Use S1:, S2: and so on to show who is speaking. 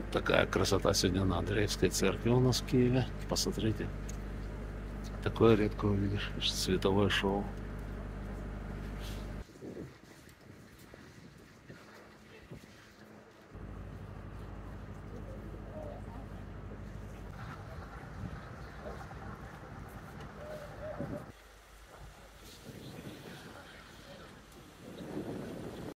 S1: Такая красота сегодня на Андреевской церкви у нас в Киеве. Посмотрите. Такое редко увидишь. Световое шоу.